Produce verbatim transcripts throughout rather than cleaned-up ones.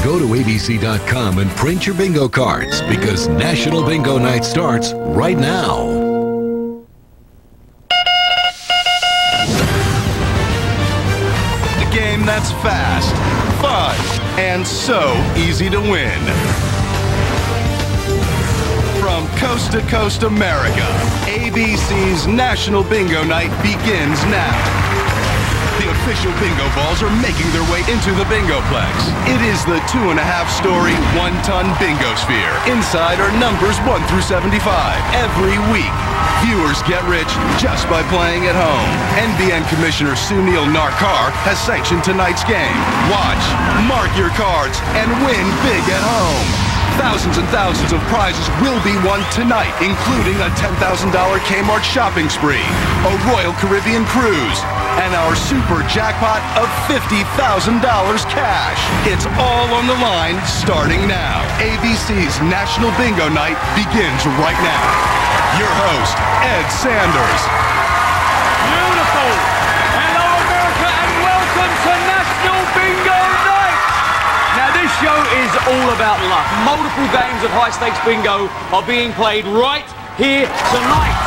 Go to A B C dot com and print your bingo cards because National Bingo Night starts right now. The game that's fast, fun, and so easy to win. From coast to coast America, A B C's National Bingo Night begins now. The official bingo balls are making their way into the Bingoplex. It is the two and a half story, one ton bingo sphere. Inside are numbers one through seventy-five. Every week, viewers get rich just by playing at home. N B N Commissioner Sunil Narkar has sanctioned tonight's game. Watch, mark your cards, and win big at home. Thousands and thousands of prizes will be won tonight, including a ten thousand dollar Kmart shopping spree, a Royal Caribbean cruise, and our super jackpot of fifty thousand dollars cash. It's all on the line starting now. A B C's National Bingo Night begins right now. Your host, Ed Sanders. Beautiful. Hello, America, and welcome to National Bingo Night. Now, this show is all about luck. Multiple games of high-stakes bingo are being played right here tonight.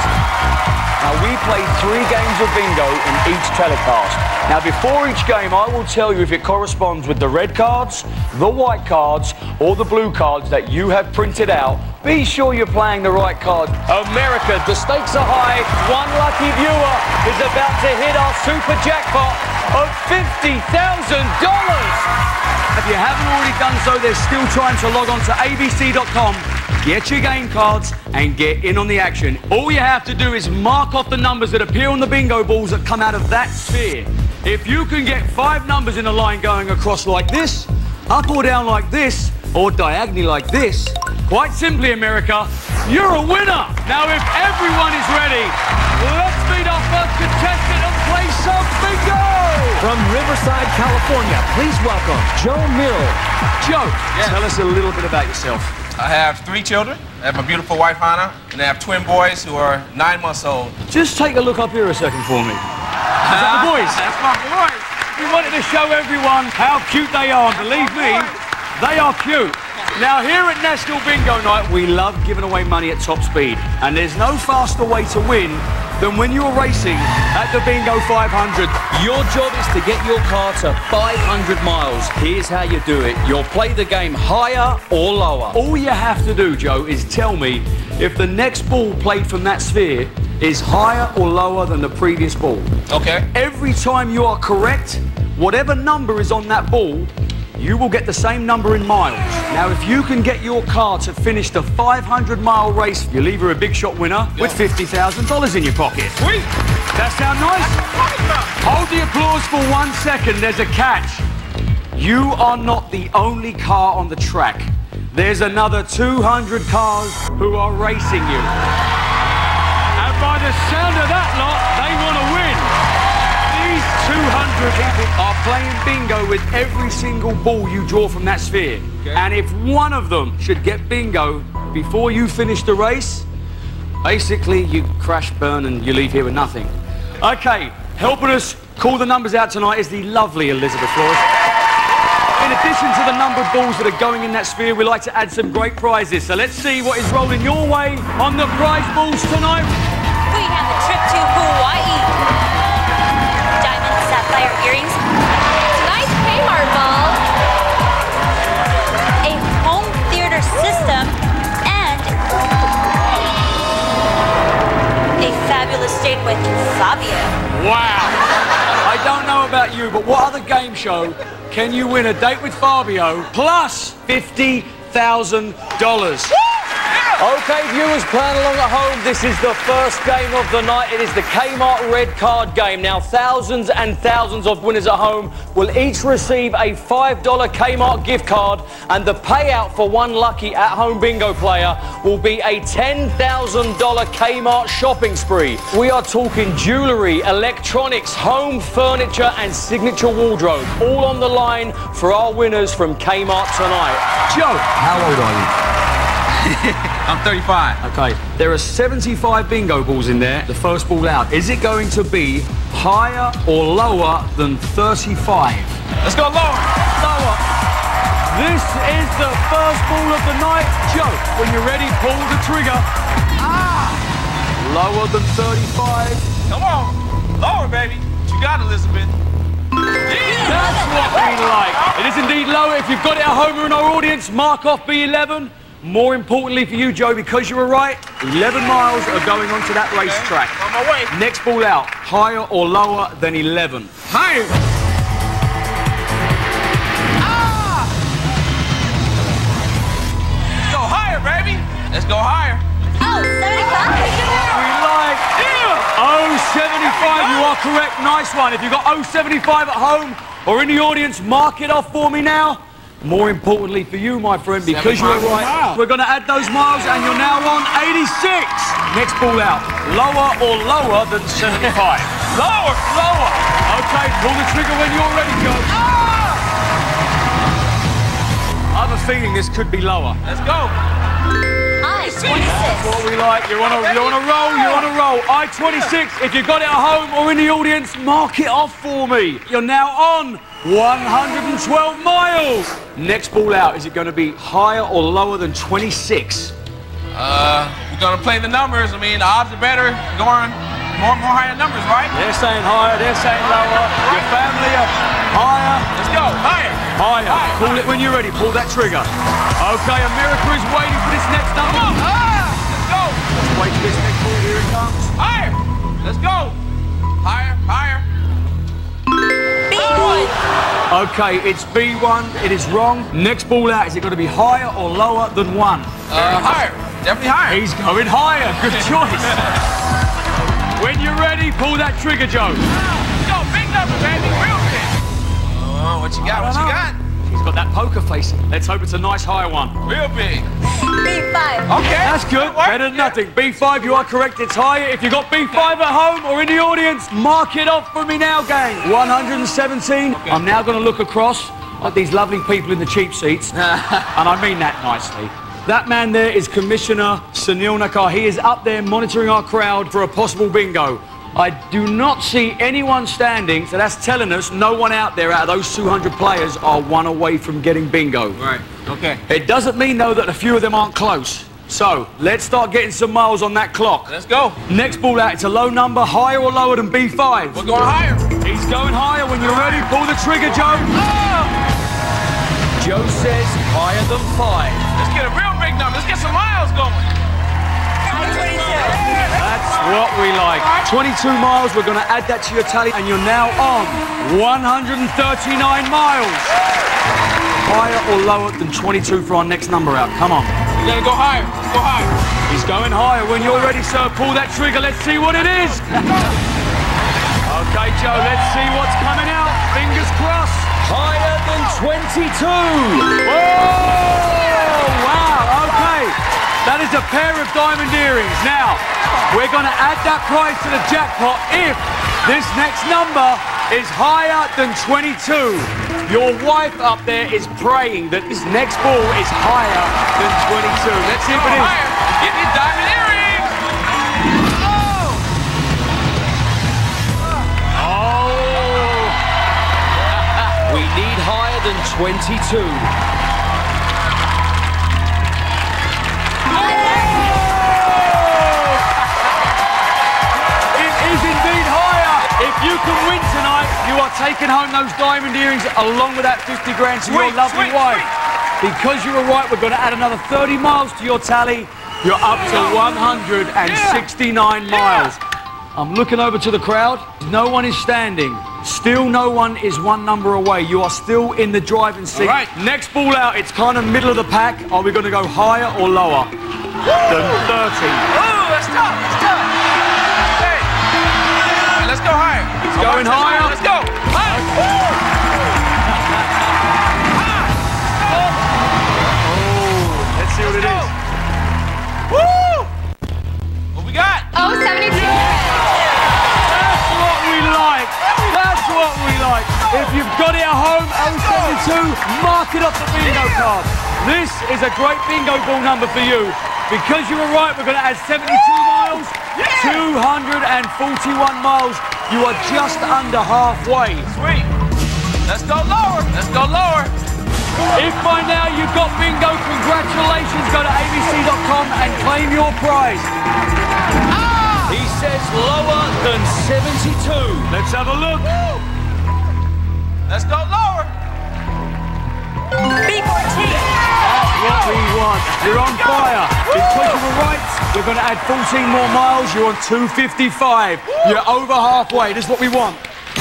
Now, we play three games of bingo in each telecast. Now, before each game, I will tell you if it corresponds with the red cards, the white cards, or the blue cards that you have printed out. Be sure you're playing the right card. America, the stakes are high. One lucky viewer is about to hit our super jackpot of fifty thousand dollars. If you haven't already done so, there's still time to log on to A B C dot com. Get your game cards and get in on the action. All you have to do is mark off the numbers that appear on the bingo balls that come out of that sphere. If you can get five numbers in a line going across like this, up or down like this, or diagonally like this, quite simply, America, you're a winner. Now, if everyone is ready, let's meet our first contestant and play some bingo. From Riverside, California, please welcome Joe Mill. Joe, Yeah. tell us a little bit about yourself. I have three children. I have my beautiful wife, Hannah, and I have twin boys who are nine months old. Just take a look up here a second for me. Is that the boys? That's my boys. We wanted to show everyone how cute they are. Believe me, they are cute. Now, here at National Bingo Night, we love giving away money at top speed. And there's no faster way to win than when you're racing at the Bingo five hundred. Your job is to get your car to five hundred miles. Here's how you do it. You'll play the game higher or lower. All you have to do, Joe, is tell me if the next ball played from that sphere is higher or lower than the previous ball. Okay. Every time you are correct, whatever number is on that ball, you will get the same number in miles. Now, if you can get your car to finish the five hundred mile race, you'll leave her a big shot winner Yeah. with fifty thousand dollars in your pocket. Sweet. That sound nice? Hold the applause for one second. There's a catch. You are not the only car on the track. There's another two hundred cars who are racing you. And by the sound of that lot, they want to win. These two hundred people are playing bingo with every single ball you draw from that sphere. Okay. And if one of them should get bingo before you finish the race, basically you crash, burn, and you leave here with nothing. Okay, helping us call the numbers out tonight is the lovely Elizabeth Flores. In addition to the number of balls that are going in that sphere, we like to add some great prizes. So let's see what is rolling your way on the prize balls tonight. We have a trip to Hawaii. Diamond sapphire earrings. Tonight's Kmart ball. A home theater system. And a fabulous date with Fabio. Wow. I don't know about you, but what other game show can you win a date with Fabio plus fifty thousand dollars? Okay, viewers playing along at home, this is the first game of the night. It is the Kmart Red Card game. Now, thousands and thousands of winners at home will each receive a five dollar Kmart gift card, and the payout for one lucky at-home bingo player will be a ten thousand dollar Kmart shopping spree. We are talking jewellery, electronics, home furniture, and signature wardrobe, all on the line for our winners from Kmart tonight. Joe, how old are you? I'm thirty-five. Okay, there are seventy-five bingo balls in there. The first ball out. Is it going to be higher or lower than thirty-five? Let's go lower. Lower. This the first ball of the night. Joe, when you're ready, pull the trigger. Ah! Lower than thirty-five. Come on. Lower, baby. You got it, Elizabeth. That's what we like. It is indeed lower. If you've got it at home or in our audience, mark off B eleven. More importantly for you, Joe, because you were right, eleven miles are going onto that racetrack. On my way. Next ball out, higher or lower than eleven? Higher. Ah! Let's go higher, baby. Let's go higher. Oh, seventy-five. We like. Yeah. oh seventy-five, you are correct. Nice one. If you've got oh seventy-five at home or in the audience, mark it off for me now. More importantly for you, my friend, because you were right, we're going to add those miles, and you're now on eighty-six. Next ball out, lower or lower than seventy-five? Lower, lower. Okay, pull the trigger when you're ready, Joe. Ah! I have a feeling this could be lower. Let's go. I twenty-six. That's what we like. You're on a, you're on a roll, you're on a roll. I twenty-six, if you've got it at home or in the audience, mark it off for me. You're now on one hundred twelve miles. Next ball out, is it going to be higher or lower than twenty-six? Uh, we're going to play the numbers. I mean, the odds are better going more more higher numbers, right? They're saying higher, they're saying lower. Your family are higher. Let's go. Higher. Higher. Higher. Pull it when you're ready. Pull that trigger. Okay, America is waiting for this next number. Ah! Let's go. Let's wait for this next ball. Here it comes. Higher. Let's go. Higher. Higher. B one. Okay, it's B one. It is wrong. Next ball out, is it going to be higher or lower than one? Uh, higher. Definitely higher. He's going higher. Good choice. When you're ready, pull that trigger, Joe. Let's go. Big number, baby. Real big. Oh, what you got? What you got? He's got that poker face. Let's hope it's a nice high one. Real big. B five. Okay. That's good. Better than nothing. B five, you are correct. It's higher. If you've got B five at home or in the audience, mark it off for me now, gang. one hundred seventeen. Okay. I'm now going to look across at these lovely people in the cheap seats. And I mean that nicely. That man there is Commissioner Sunil Nakar. He is up there monitoring our crowd for a possible bingo. I do not see anyone standing, so that's telling us no one out there out of those two hundred players are one away from getting bingo. Right. Okay. It doesn't mean, though, that a few of them aren't close. So, let's start getting some miles on that clock. Let's go. Next ball out, it's a low number, higher or lower than B five? We're going higher. He's going higher. When you're ready, pull the trigger, Joe. Oh! Joe says higher than five. Let's get a real big number. Let's get some miles going. That's what we like. twenty-two miles, we're going to add that to your tally, and you're now on one hundred thirty-nine miles. Higher or lower than twenty-two for our next number out? Come on. We're going to go higher. Let's go higher. He's going higher. When you're ready, sir, pull that trigger. Let's see what it is. Okay, Joe, let's see what's coming out. Fingers crossed. Higher than twenty-two. Whoa! Wow, okay. That is a pair of diamond earrings. Now, we're going to add that price to the jackpot if this next number is higher than twenty-two. Your wife up there is praying that this next ball is higher than twenty-two. Let's see if it is. Higher. Get these diamond earrings. Oh! We need higher than twenty-two. If you can win tonight, you are taking home those diamond earrings along with that fifty grand to Sweet, your lovely sweet, wife. sweet. Because you were right, we're going to add another thirty miles to your tally. You're up to one hundred sixty-nine Yeah. miles. I'm looking over to the crowd. No one is standing. Still no one is one number away. You are still in the driving seat. All right. Next ball out, it's kind of middle of the pack. Are we going to go higher or lower than thirty? Oh, that's tough. That's tough. Hey. Let's go higher. It's going higher. Let's go. Higher. Oh, let's see what it is. Woo! What we got? Oh, seventy-two. That's what we like. That's what we like. If you've got it at home, oh seventy-two, mark it off the bingo card. This is a great bingo ball number for you. Because you were right, we're going to add seventy-two miles, two hundred forty-one miles. You are just under halfway. Sweet. Let's go lower. Let's go lower. If by now you've got bingo, congratulations. Go to A B C dot com and claim your prize. He says lower than seventy-two. Let's have a look. Let's go lower. B fourteen. That's what we want. You're on fire. Because you were right, we're going to add fourteen more miles. You're on two fifty-five. You're over halfway. This is what we want.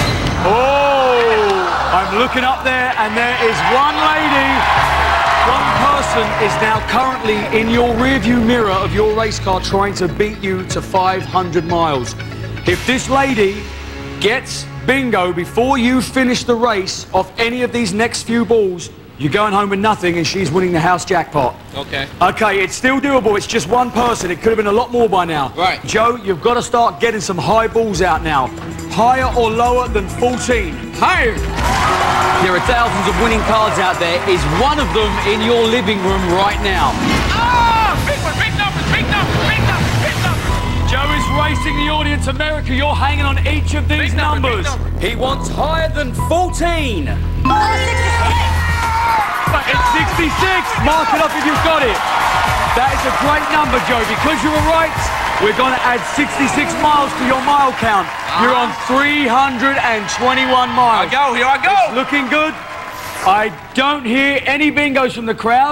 Oh, I'm looking up there, and there is one lady. One person is now currently in your rearview mirror of your race car trying to beat you to five hundred miles. If this lady gets bingo before you finish the race off any of these next few balls, you're going home with nothing, and she's winning the house jackpot. Okay. Okay, it's still doable. It's just one person. It could have been a lot more by now. Right. Joe, you've got to start getting some high balls out now. Higher or lower than fourteen? Higher. There are thousands of winning cards out there. Is one of them in your living room right now? Ah! Big one, big numbers, big numbers, big numbers, big numbers. Joe is racing the audience. America, you're hanging on each of these Big number, numbers. big number. He wants higher than fourteen. It's sixty-six. Mark it up if you've got it. That is a great number, Joe. Because you were right, we're going to add sixty-six miles to your mile count. You're on three hundred twenty-one miles. Here I go, here I go. It's looking good. I don't hear any bingos from the crowd.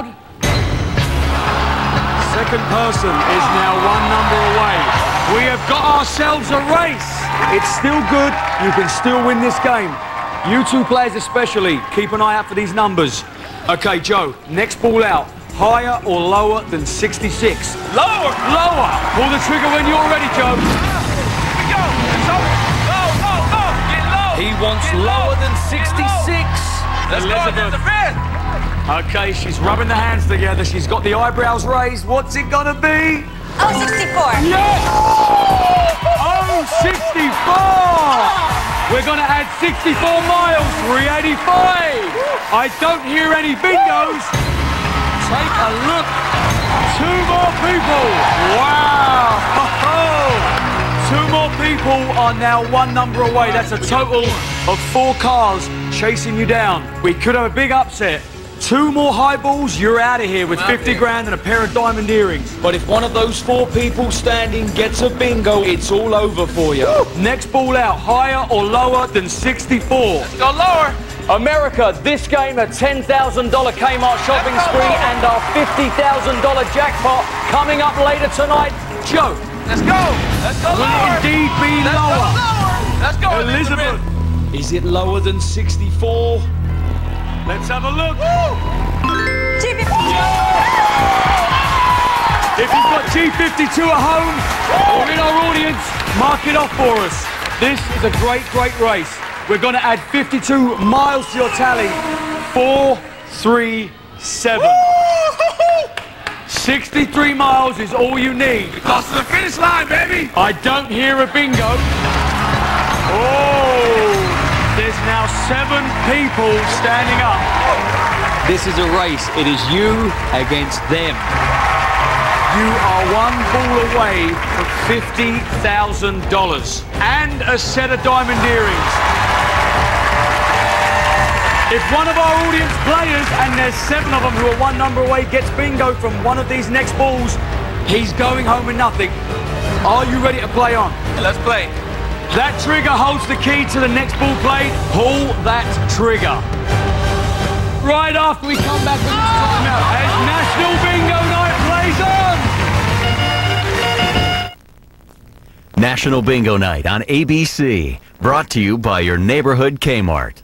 Second person is now one number away. We have got ourselves a race. It's still good. You can still win this game. You two players especially, keep an eye out for these numbers. Okay, Joe, next ball out. Higher or lower than sixty-six? Lower. Lower. Pull the trigger when you're ready, Joe. Here we go. Let's go. Low, low, low. Get low. He wants Get lower low. than Get sixty-six. low. Let's Elizabeth. go, Elizabeth. Okay, she's rubbing the hands together. She's got the eyebrows raised. What's it gonna be? Oh, sixty-four. Yes! Oh, sixty-four! We're going to add sixty-four miles, three eighty-five. I don't hear any bingos. Take a look. Two more people. Wow. Two more people are now one number away. That's a total of four cars chasing you down. We could have a big upset. Two more high balls, you're out of here with fifty grand and a pair of diamond earrings. But if one of those four people standing gets a bingo, it's all over for you. Next ball out, higher or lower than sixty-four? Let's go lower. America, this game, a ten thousand dollar Kmart shopping Let's go spree lower. and our fifty thousand dollar jackpot coming up later tonight. Joe, Let's go. Let's go will lower. it indeed be Let's lower? go lower. Let's go, Elizabeth, Elizabeth. is it lower than sixty-four? Let's have a look. G fifty-two. If you've got G fifty-two at home or in our audience, mark it off for us. This is a great, great race. We're going to add fifty-two miles to your tally. Four, three, seven. sixty-three miles is all you need. Close to the finish line, baby. I don't hear a bingo. Oh, there's now seven people standing up. This is a race. It is you against them. You are one ball away from fifty thousand dollars and a set of diamond earrings. If one of our audience players, and there's seven of them who are one number away, gets bingo from one of these next balls, he's going home with nothing. Are you ready to play on? Let's play. That trigger holds the key to the next ball played. Pull that trigger. Right after we come back from this timeout, as National Bingo Night plays on. National Bingo Night on A B C. Brought to you by your neighborhood Kmart.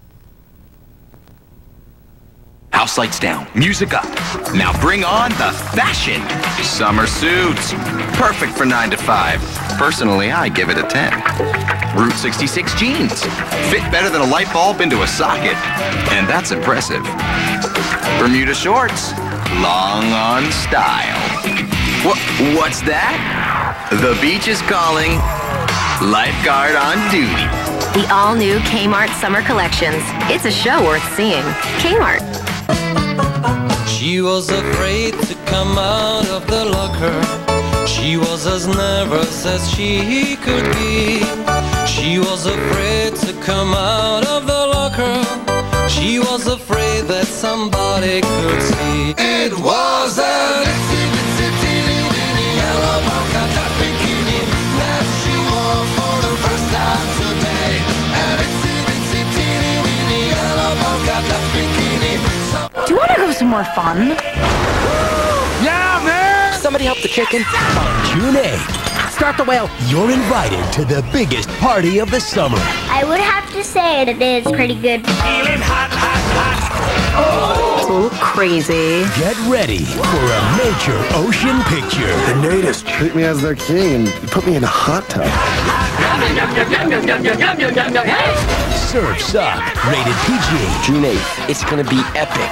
House lights down, music up. Now bring on the fashion. Summer suits. Perfect for nine to five. Personally, I give it a ten. Route sixty-six jeans. Fit better than a light bulb into a socket. And that's impressive. Bermuda shorts. Long on style. What, what's that? The beach is calling. Lifeguard on duty. The all-new Kmart Summer Collections. It's a show worth seeing. Kmart. She was afraid to come out of the locker. She was as nervous as she could be. She was afraid to come out of the locker. She was afraid that somebody could see. It was an itsy bitsy teeny weeny yellow polka dot bikini that she wore for the first time today. An itsy bitsy teeny weeny yellow polka dot bikini. Do you want to go somewhere fun? Yeah, man! Somebody help the chicken. On June eighth, Start the Whale, you're invited to the biggest party of the summer. I would have to say it is pretty good. Feeling hot, hot, hot. Oh. It's a little crazy. Get ready for a major ocean picture. The natives treat me as their king and put me in a hot tub. Surf's Up, rated P G. June eighth, it's gonna be epic.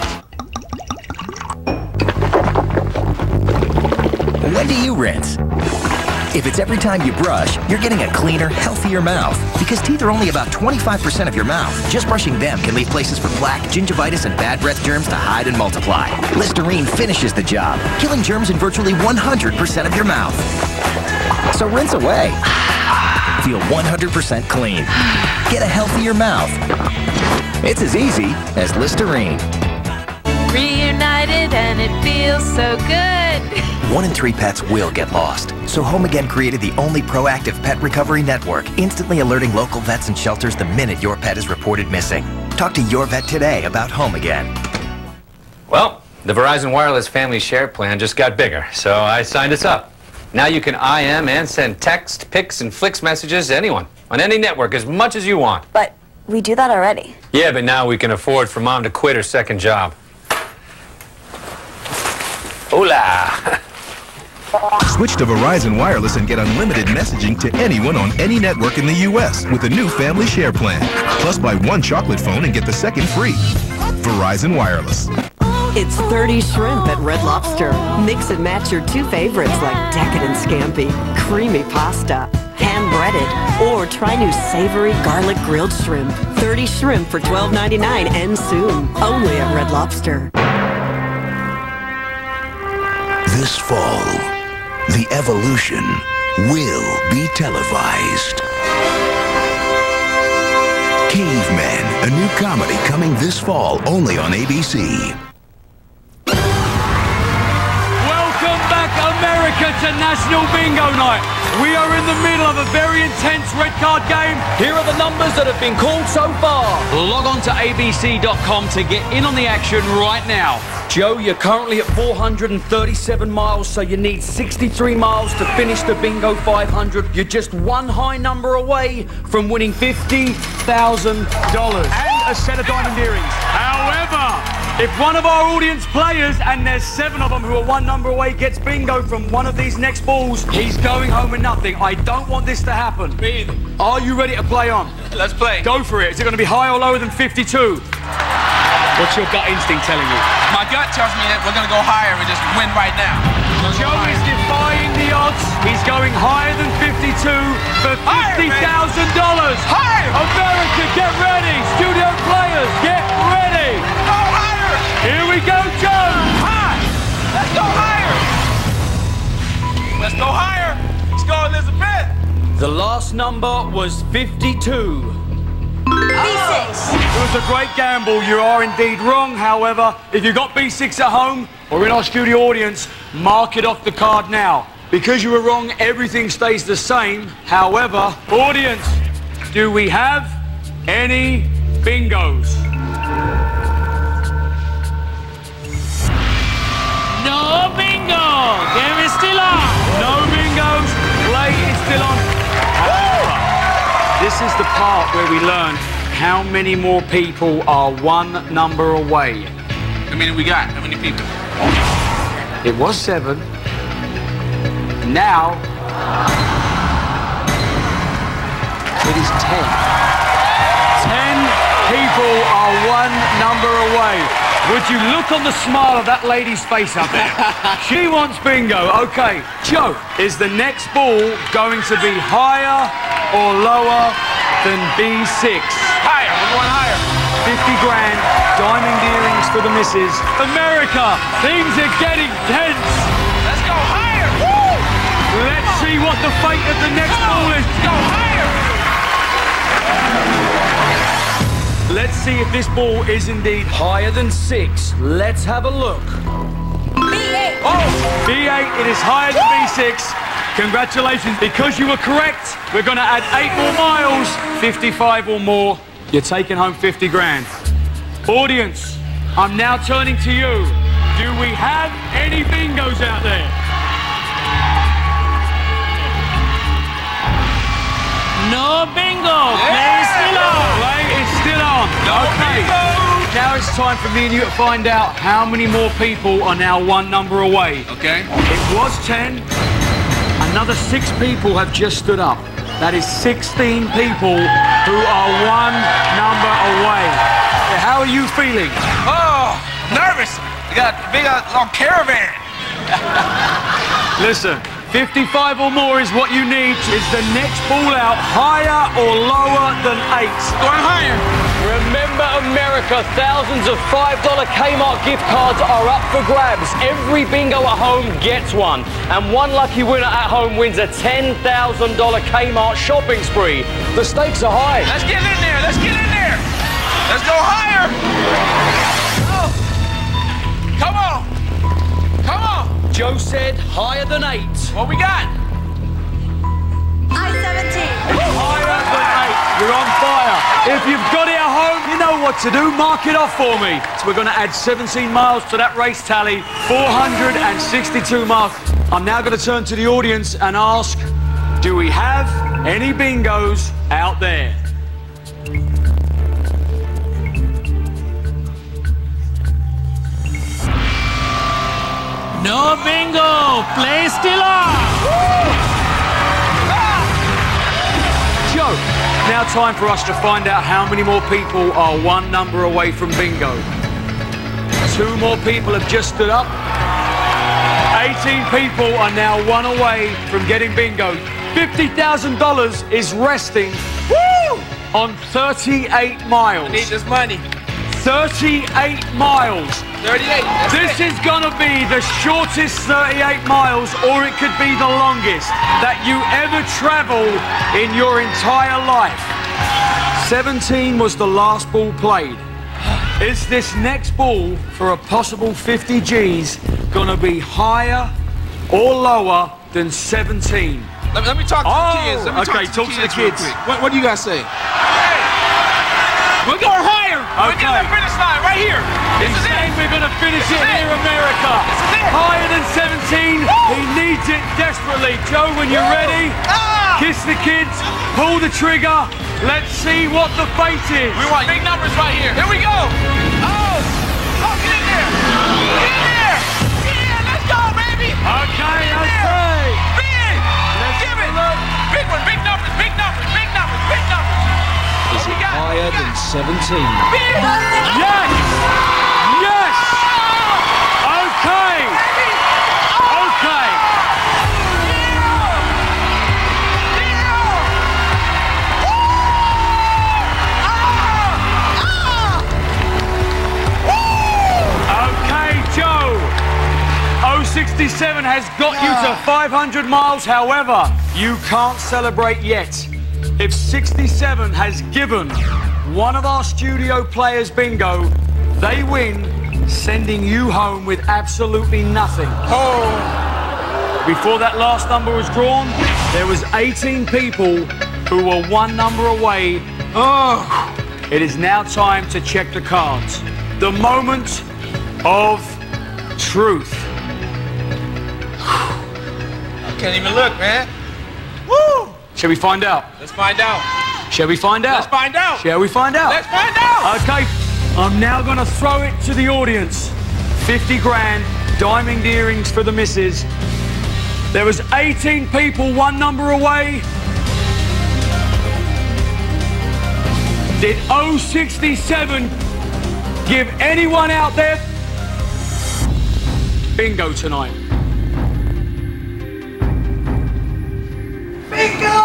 When do you rinse? If it's every time you brush, you're getting a cleaner, healthier mouth. Because teeth are only about twenty-five percent of your mouth. Just brushing them can leave places for plaque, gingivitis, and bad breath germs to hide and multiply. Listerine finishes the job, killing germs in virtually one hundred percent of your mouth. So rinse away. Feel one hundred percent clean. Get a healthier mouth. It's as easy as Listerine. Reunited and it feels so good. One in three pets will get lost. So Home Again created the only proactive pet recovery network, instantly alerting local vets and shelters the minute your pet is reported missing. Talk to your vet today about Home Again. Well, the Verizon Wireless Family Share Plan just got bigger, so I signed us up. Now you can I M and send text, pics, and flicks messages to anyone on any network as much as you want. But we do that already. Yeah, but now we can afford for Mom to quit her second job. Hola! Switch to Verizon Wireless and get unlimited messaging to anyone on any network in the U S with a new family share plan. Plus, buy one chocolate phone and get the second free. Verizon Wireless. It's thirty shrimp at Red Lobster. Mix and match your two favorites like decadent scampi, creamy pasta, hand-breaded, or try new savory garlic grilled shrimp. thirty shrimp for twelve ninety-nine and soon, only at Red Lobster. This fall, the evolution will be televised. Cavemen, a new comedy coming this fall only on A B C. Welcome back, America, to National Bingo Night. We are in the middle of a very intense red card game. Here are the numbers that have been called so far. Log on to A B C dot com to get in on the action right now. Joe, you're currently at four hundred thirty-seven miles, so you need sixty-three miles to finish the Bingo five hundred. You're just one high number away from winning fifty thousand dollars. And a set of diamond earrings. However, if one of our audience players, and there's seven of them who are one number away, gets bingo from one of these next balls, he's going home with nothing. I don't want this to happen. Me either. Are you ready to play on? Let's play. Go for it. Is it going to be higher or lower than fifty-two? What's your gut instinct telling you? My gut tells me that we're going to go higher and just win right now. Joe is defying the odds. He's going higher than fifty-two for fifty thousand dollars. Higher! America, get ready. Studio players, get ready. Go higher! Here we go, Joe. High! Let's go higher! Let's go higher! Let's go, Elizabeth! The last number was fifty-two. B six. It was a great gamble. You are indeed wrong, however. If you got B six at home or in our studio audience, mark it off the card now. Because you were wrong, everything stays the same. However, audience, do we have any bingos? No bingo! Game is still on! No bingos. Play is still on. However, this is the part where we learn how many more people are one number away. How many we got? How many people? It was seven. Now, it is ten. Ten people are one number away. Would you look on the smile of that lady's face up there? She wants bingo. Okay, Joe, is the next ball going to be higher or lower than B six? Higher, we're going higher. fifty grand, diamond earrings for the missus. America, things are getting tense. Let's go higher. Woo! Let's see what the fate of the next ball is. Let's go higher. Let's see if this ball is indeed higher than six. Let's have a look. B eight. Oh, B eight, it is higher than B six. Congratulations. Because you were correct, we're going to add eight more miles, fifty-five or more. You're taking home fifty grand. Audience, I'm now turning to you. Do we have any bingos out there? No bingo. Play is still on. Play is still on. No okay. bingo. Now it's time for me and you to find out how many more people are now one number away. Okay. It was ten. Another six people have just stood up. That is sixteen people who are one number away. How are you feeling? Oh, nervous. We got a big uh, long caravan. Listen, fifty-five or more is what you need. Is the next ball out higher or lower than eight? Going higher. Remember, America, thousands of five dollar Kmart gift cards are up for grabs. Every bingo at home gets one. And one lucky winner at home wins a ten thousand dollar Kmart shopping spree. The stakes are high. Let's get in there. Let's get in there. Let's go higher. Oh. Come on. Come on. Joe said higher than eight. What we got? I seventeen. It's higher than eight. You're on fire. If you've got it at home, you know what to do. Mark it off for me. So we're going to add seventeen miles to that race tally. four hundred sixty-two miles. I'm now going to turn to the audience and ask, do we have any bingos out there? No bingo. Play is still on. Joe, now time for us to find out how many more people are one number away from bingo. Two more people have just stood up. eighteen people are now one away from getting bingo. fifty thousand dollars is resting woo, on thirty-eight miles. I need this money. thirty-eight miles. thirty-eight. That's This it. is going to be the shortest thirty-eight miles, or it could be the longest that you ever travel in your entire life. seventeen was the last ball played. Is this next ball for a possible fifty G's going to be higher or lower than seventeen? Let me, let me talk to Oh, the kids. Let me okay, talk to talk to the the kids. kids. real quick. What, what do you guys say? Hey, we're going higher. We're Okay. getting the finish line right here. This He's is it. saying we're going to finish This it is here, it. America. This is it. Higher than seventeen. Woo. He needs it desperately. Joe, when you're Woo. ready, Ah. kiss the kids, pull the trigger. Let's see what the fate is. We want big numbers right here. Here we go. Oh, oh, get in there. Get in there. Yeah, let's go, baby. Okay, Get in there. okay. Big. Let's Give have it. a look. Big one, big numbers, big numbers, big numbers, big numbers. Is What we it got? higher What we than got? seventeen? Big. Yes! Yes! Okay! Okay! Okay, Joe. oh sixty-seven has got you to five hundred miles. However, you can't celebrate yet. If sixty-seven has given one of our studio players bingo, they win, sending you home with absolutely nothing. Oh. Before that last number was drawn, there was eighteen people who were one number away. Oh. It is now time to check the cards. The moment of truth. I can't even look, man. Woo. Shall we find out? Let's find out. Shall we find out? Let's find out. Shall we find out? Let's find out. Okay, I'm now going to throw it to the audience. fifty grand, diamond earrings for the missus. There was eighteen people one number away. Did oh sixty-seven give anyone out there bingo tonight? Bingo!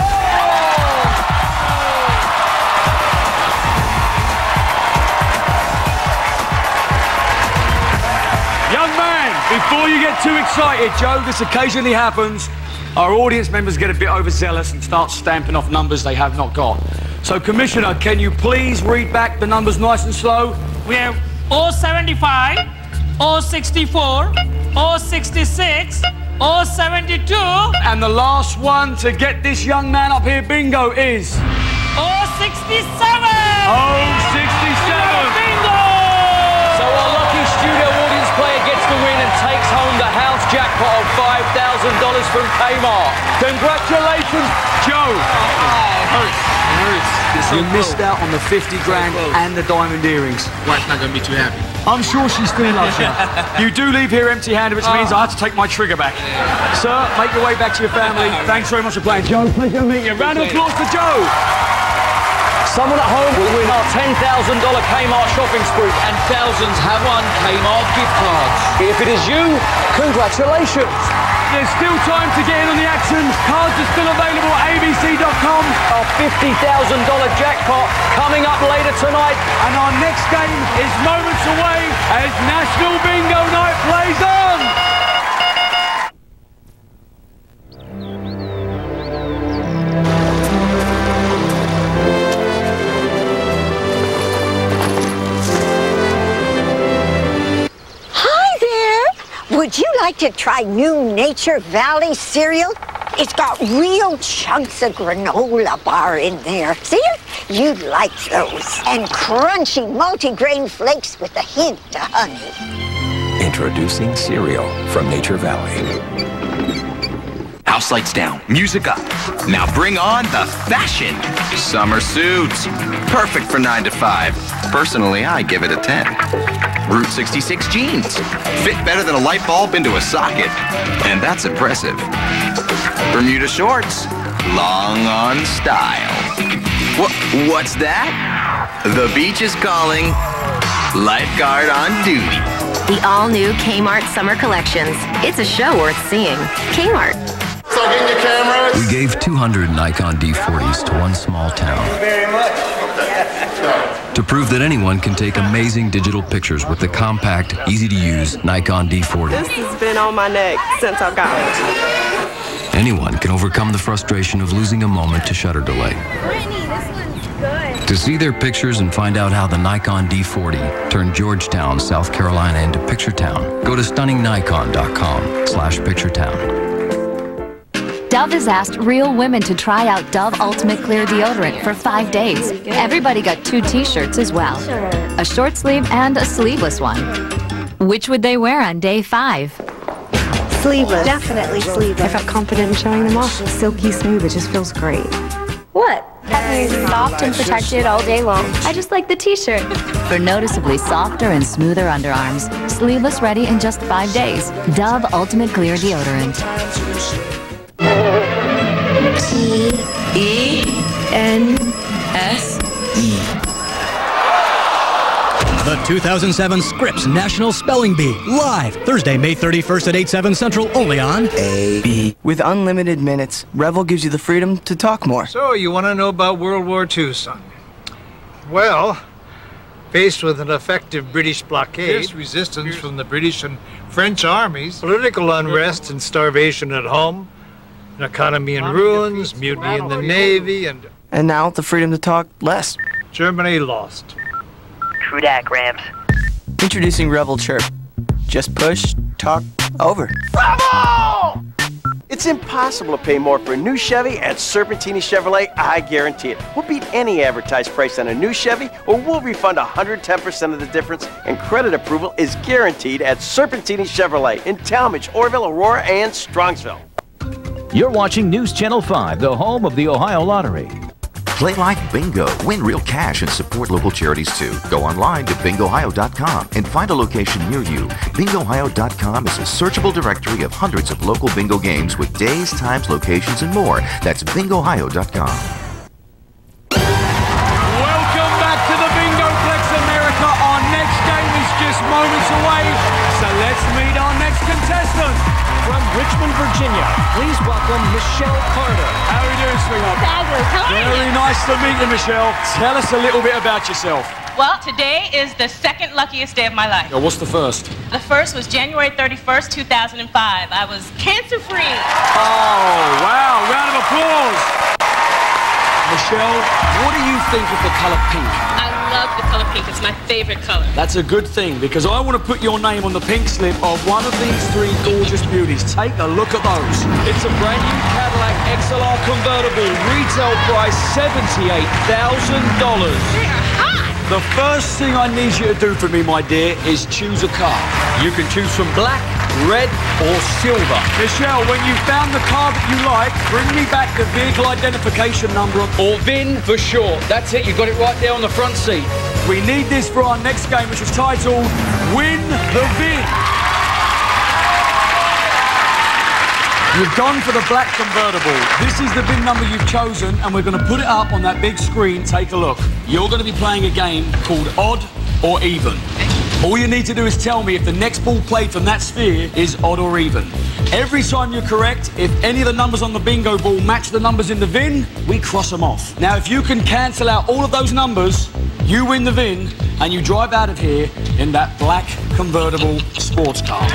Young man, before you get too excited, Joe, this occasionally happens. Our audience members get a bit overzealous and start stamping off numbers they have not got. So, Commissioner, can you please read back the numbers nice and slow? We have oh seventy-five, oh sixty-four, oh sixty-six, oh seventy-two. And the last one to get this young man up here, bingo, is... oh sixty-seven! oh sixty-seven! Bingo! So our lucky studio audience player gets the win and takes home the house jackpot of five thousand dollars from Kmart. Congratulations, Joe. Oh, it hurts. It hurts. So you missed out on the fifty grand so and the diamond earrings. Wife's not gonna be too happy. I'm sure she still loves you. You do leave here empty-handed, which means I have to take my trigger back. Sir, make your way back to your family. Thanks very much for playing. Joe, pleasure to meet you. Round of applause for Joe. Someone at home will win our ten thousand dollar Kmart shopping spree, and thousands have won Kmart gift cards. If it is you, congratulations. There's still time to get in on the action. Cards are still available at A B C dot com. Our fifty thousand dollar jackpot coming up later tonight. And our next game is moments away as National Bingo Night plays on. Would you like to try new Nature Valley cereal? It's got real chunks of granola bar in there. See it? You'd like those. And crunchy multigrain flakes with a hint of honey. Introducing cereal from Nature Valley. House lights down, music up. Now bring on the fashion. Summer suits. Perfect for nine to five. Personally, I give it a ten. Route sixty-six jeans. Fit better than a light bulb into a socket. And that's impressive. Bermuda shorts. Long on style. What, what's that? The beach is calling. Lifeguard on duty. The all-new Kmart Summer Collections. It's a show worth seeing. Kmart. So get your cameras. We gave two hundred Nikon D forties to one small town. Thank you very much. To prove that anyone can take amazing digital pictures with the compact, easy-to-use Nikon D forty. This has been on my neck since I've gotten it. Anyone can overcome the frustration of losing a moment to shutter delay. Brittany, this one's good. To see their pictures and find out how the Nikon D forty turned Georgetown, South Carolina into Picturetown, go to stunning nikon dot com slash Picturetown. Dove has asked real women to try out Dove Ultimate Clear Deodorant for five days. Everybody got two t-shirts as well. A short sleeve and a sleeveless one. Which would they wear on day five? Sleeveless. Definitely sleeveless. I felt confident in showing them off. Silky smooth, it just feels great. What? Soft and protected all day long. I just like the t-shirt. For noticeably softer and smoother underarms. Sleeveless ready in just five days. Dove Ultimate Clear Deodorant. T E N S E. The two thousand seven Scripps National Spelling Bee, live Thursday, May thirty-first at eight, seven Central, only on A B. With unlimited minutes, Revel gives you the freedom to talk more. So, you want to know about World War Two, son? Well, faced with an effective British blockade, fierce resistance from the British and French armies, political unrest and starvation at home, an economy in ruins, mutiny in the Navy, and... And now, the freedom to talk less. Germany lost. True dat, Gramps. Introducing Revel Chirp. Just push, talk, over. Bravo! It's impossible to pay more for a new Chevy at Serpentini Chevrolet, I guarantee it. We'll beat any advertised price on a new Chevy, or we'll refund one hundred ten percent of the difference, and credit approval is guaranteed at Serpentini Chevrolet in Talmadge, Orville, Aurora, and Strongsville. You're watching News Channel five, the home of the Ohio Lottery. Play like bingo, win real cash, and support local charities too. Go online to bingo ohio dot com and find a location near you. bingo ohio dot com is a searchable directory of hundreds of local bingo games with days, times, locations, and more. That's bingo ohio dot com. Welcome back to the Bingoplex America. Our next game is just moments away, so let's meet our next contestant. From Richmond, Virginia, please welcome Michelle Carter. How are you doing, sweetheart? Fabulous. How are you? Very nice to meet you, Michelle. Tell us a little bit about yourself. Well, today is the second luckiest day of my life. Oh, what's the first? The first was January thirty-first, two thousand five. I was cancer-free. Oh, wow. Round of applause. Michelle, what do you think of the colour pink? I love the color pink. It's my favorite color. That's a good thing, because I want to put your name on the pink slip of one of these three gorgeous beauties. Take a look at those. It's a brand new Cadillac X L R convertible. Retail price seventy-eight thousand dollars. They are hot. The first thing I need you to do for me, my dear, is choose a car. You can choose from black, red, or silver. Michelle, when you found the car that you like, bring me back the vehicle identification number, or V I N for short. That's it, you got it right there on the front seat. We need this for our next game, which is titled Win the V I N. You've gone for the black convertible. This is the V I N number you've chosen, and we're going to put it up on that big screen. Take a look. You're going to be playing a game called Odd or Even. All you need to do is tell me if the next ball played from that sphere is odd or even. Every time you're correct, if any of the numbers on the bingo ball match the numbers in the V I N, we cross them off. Now, if you can cancel out all of those numbers, you win the V I N, and you drive out of here in that black convertible sports car.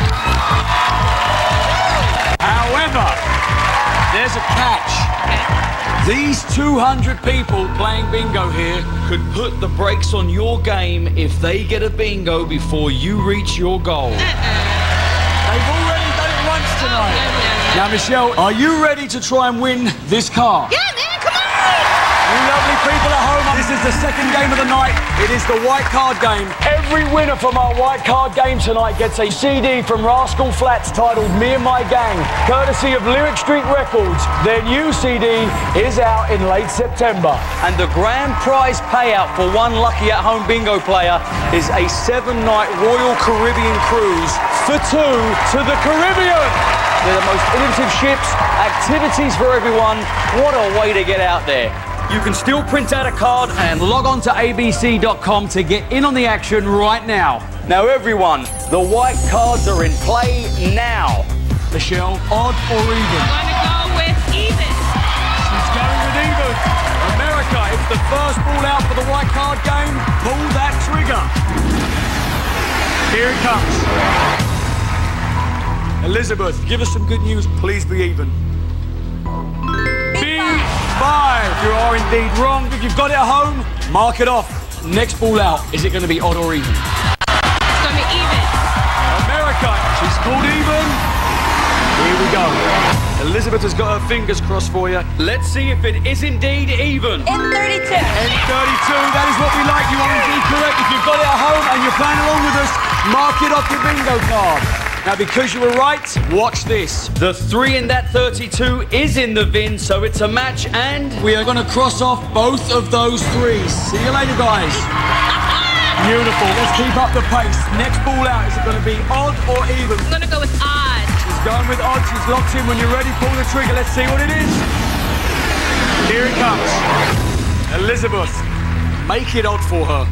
However, there's a catch. These two hundred people playing bingo here could put the brakes on your game if they get a bingo before you reach your goal. They've already done it once tonight. Now, Michelle, are you ready to try and win this car? Yeah, man, come on! You lovely people at home, this is the second game of the night. It is the white card game. Every winner from our white card game tonight gets a C D from Rascal Flatts titled Me and My Gang, courtesy of Lyric Street Records. Their new C D is out in late September. And the grand prize payout for one lucky at-home bingo player is a seven-night Royal Caribbean cruise for two to the Caribbean. They're the most innovative ships, activities for everyone. What a way to get out there. You can still print out a card and log on to A B C dot com to get in on the action right now. Now, everyone, the white cards are in play now. Michelle, odd or even? I'm going to go with even. She's going with even. America, it's the first ball out for the white card game. Pull that trigger. Here it comes. Elizabeth, give us some good news. Please be even. Be five. You are indeed wrong. If you've got it at home, mark it off. Next ball out. Is it going to be odd or even? It's going to be even. America, she's called even. Here we go. Elizabeth has got her fingers crossed for you. Let's see if it is indeed even. N thirty-two. N thirty-two, that is what we like. You are indeed correct. If you've got it at home and you're playing along with us, mark it off your bingo card. Now, because you were right, watch this. The three in that thirty-two is in the V I N, so it's a match, and we are going to cross off both of those threes. See you later, guys. Beautiful. Let's keep up the pace. Next ball out, is it going to be odd or even? I'm going to go with odd. She's going with odd. She's locked in. When you're ready, pull the trigger. Let's see what it is. Here it comes. Elizabeth, make it odd for her.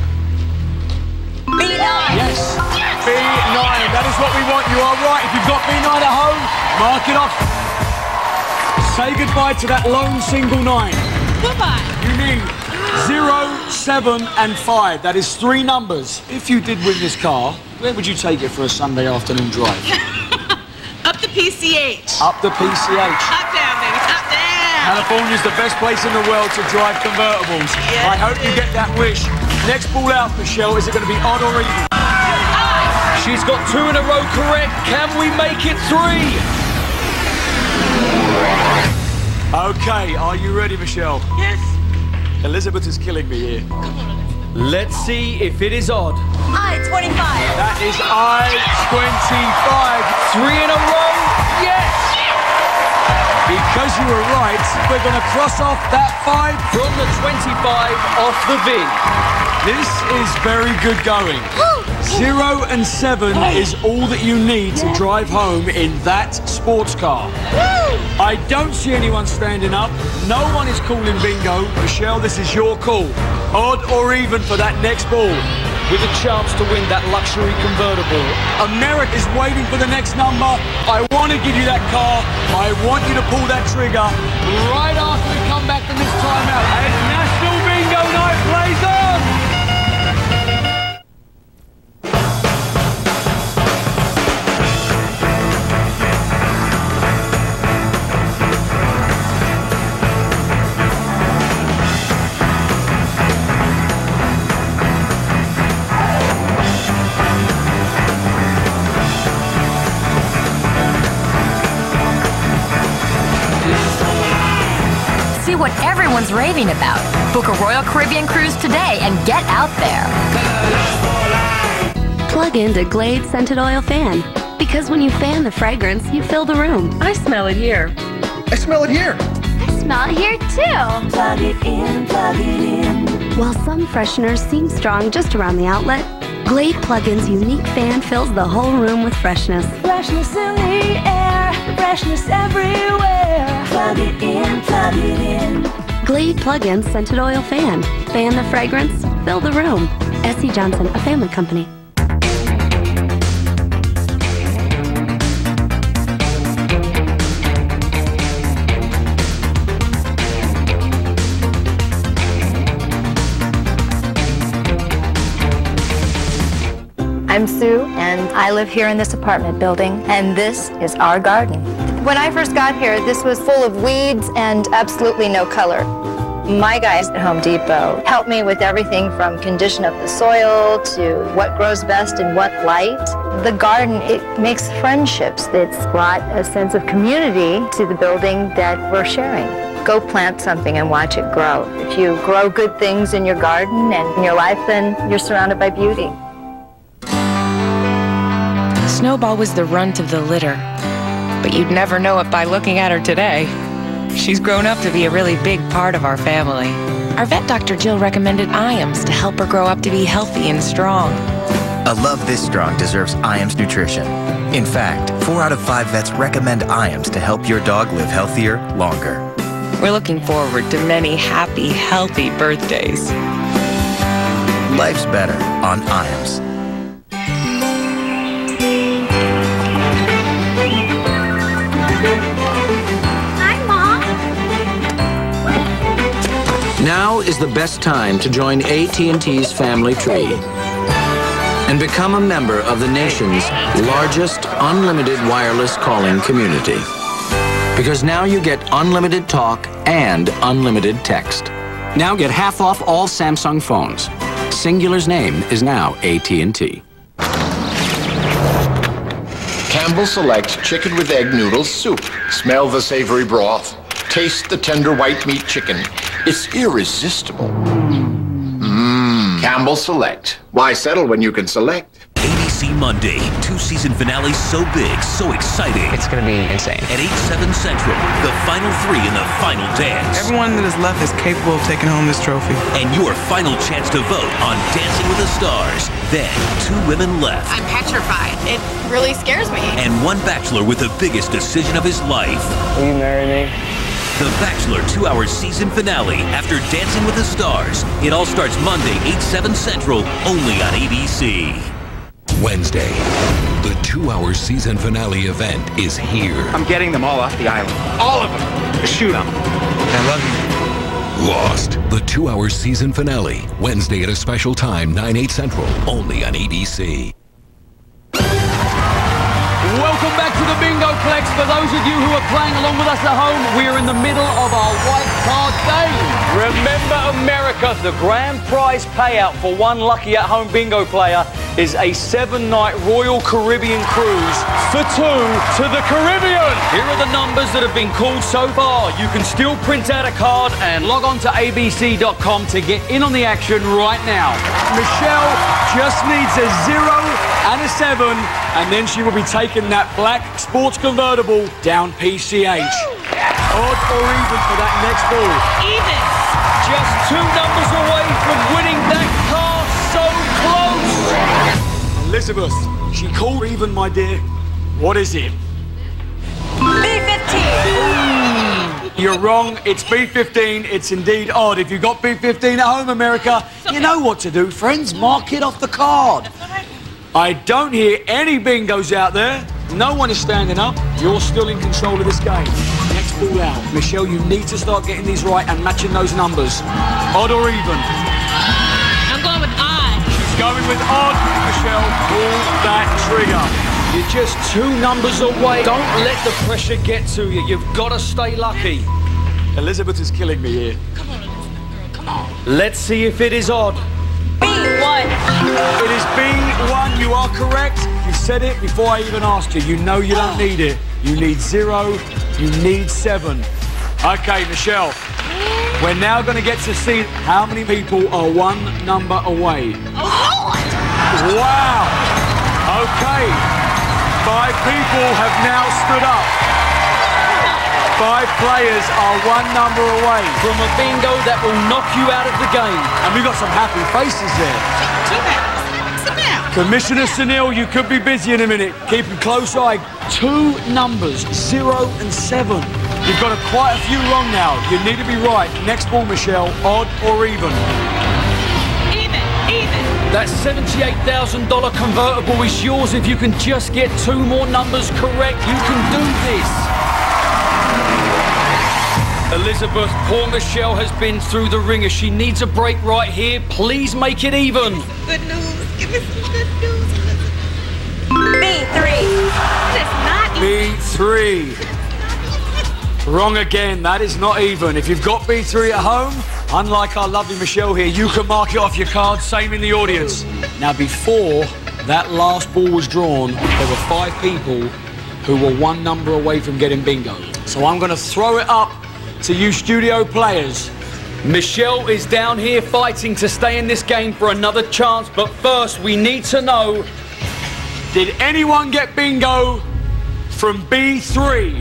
B nine. Yes. B nine. That is what we want. You are right. If you've got B nine at home, mark it off. Say goodbye to that lone single nine. Goodbye. You mean zero, seven, and five. That is three numbers. If you did win this car, where would you take it for a Sunday afternoon drive? Up the P C H. Up the P C H. Up there, baby. Up there. California's the best place in the world to drive convertibles. Yes, I hope you get that wish. Next ball out, Michelle. Is it going to be odd or even? Odd. She's got two in a row correct. Can we make it three? Okay, are you ready, Michelle? Yes. Elizabeth is killing me here. Let's see if it is odd. I twenty-five. That is I twenty-five. Three in a row. Yes! Because you were right, we're going to cross off that five from the twenty-five off the V I N. This is very good going. Zero and seven is all that you need to drive home in that sports car. I don't see anyone standing up. No one is calling bingo. Michelle, this is your call. Odd or even for that next ball, with a chance to win that luxury convertible. America is waiting for the next number. I want to give you that car. I want you to pull that trigger right after we come back from this timeout. And National Bingo Night plays on! you what everyone's raving about. Book a Royal Caribbean cruise today and get out there. Plug into Glade Scented Oil Fan. Because when you fan the fragrance, you fill the room. I smell it here. I smell it here. I smell it here too. Plug it in, plug it in. While some fresheners seem strong just around the outlet, Glade Plug-in's unique fan fills the whole room with freshness. Freshness in the air, freshness everywhere. Plug it in, plug it in. Glade Plug-in Scented Oil Fan. Fan the fragrance, fill the room. S C Johnson, a family company. I'm Sue, and I live here in this apartment building, and this is our garden. When I first got here, this was full of weeds and absolutely no color. My guys at Home Depot helped me with everything from condition of the soil to what grows best in what light. The garden, it makes friendships. It's brought a sense of community to the building that we're sharing. Go plant something and watch it grow. If you grow good things in your garden and in your life, then you're surrounded by beauty. Snowball was the runt of the litter, but you'd never know it by looking at her today. She's grown up to be a really big part of our family. Our vet Doctor Jill recommended I A M S to help her grow up to be healthy and strong. A love this strong deserves I A M S nutrition. In fact, four out of five vets recommend I A M S to help your dog live healthier, longer. We're looking forward to many happy, healthy birthdays. Life's better on I A M S. Now is the best time to join A T and T's family tree and become a member of the nation's largest unlimited wireless calling community. Because now you get unlimited talk and unlimited text. Now get half off all Samsung phones. Singular's name is now A T and T. Campbell Select Chicken with Egg Noodles Soup. Smell the savory broth. Taste the tender white meat chicken. It's irresistible. Mmm. Campbell Select. Why settle when you can select? A B C Monday, two season finales so big, so exciting. It's gonna be insane. At eight, seven Central, the final three in the final dance. Everyone that is left is capable of taking home this trophy. And your final chance to vote on Dancing with the Stars. Then, two women left. I'm petrified. It really scares me. And one bachelor with the biggest decision of his life. Will you marry me? The Bachelor two-hour season finale after Dancing with the Stars. It all starts Monday, eight, seven Central, only on A B C. Wednesday, the two-hour season finale event is here. I'm getting them all off the island. All of them. Shoot them. I love you. Lost, the two-hour season finale. Wednesday at a special time, nine, eight Central, only on A B C. Welcome back to the Bingo Plex. For those of you who are playing along with us at home, we're in the middle of our white card game. Remember, America, the grand prize payout for one lucky at-home bingo player is a seven-night Royal Caribbean cruise for two to the Caribbean. Here are the numbers that have been called so far. You can still print out a card and log on to A B C dot com to get in on the action right now. Michelle just needs a zero and a seven, and then she will be taking that black sports convertible down P C H. Odd or even for that next ball? Even. Just two numbers away from winning that car. So close. Elizabeth, she called even, my dear. What is it? B fifteen. You're wrong. It's B fifteen. It's indeed odd. If you've got B fifteen at home, America, you know what to do, friends. Mark it off the card. I don't hear any bingos out there. No one is standing up. You're still in control of this game. Next ball out. Michelle, you need to start getting these right and matching those numbers. Odd or even? I'm going with odd. She's going with odd. Michelle, pull that trigger. You're just two numbers away. Don't let the pressure get to you. You've got to stay lucky. Elizabeth is killing me here. Come on, Elizabeth, girl. Come on. Let's see if it is odd. B one. It is B one. You are correct. You said it before I even asked you. You know you don't need it. You need zero. You need seven. Okay, Michelle. We're now going to get to see how many people are one number away. Oh, Lord! Wow! Okay. Five people have now stood up. Five players are one number away from a bingo that will knock you out of the game. And we've got some happy faces there. Commissioner Sunil, you could be busy in a minute. Keep a close eye. Two numbers, zero and seven. You've got a, quite a few wrong now. You need to be right. Next ball, Michelle, odd or even? Even, even. That seventy-eight thousand dollar convertible is yours if you can just get two more numbers correct. You can do this. Elizabeth, poor Michelle has been through the ringer. She needs a break right here. Please make it even. Good news. Give me some good news. B three. That's not even. B three. Wrong again. That is not even. If you've got B three at home, unlike our lovely Michelle here, you can mark it off your card. Same in the audience. Now, before that last ball was drawn, there were five people who were one number away from getting bingo. So I'm going to throw it up to you studio players. Michelle is down here fighting to stay in this game for another chance, but first we need to know, did anyone get bingo from B three?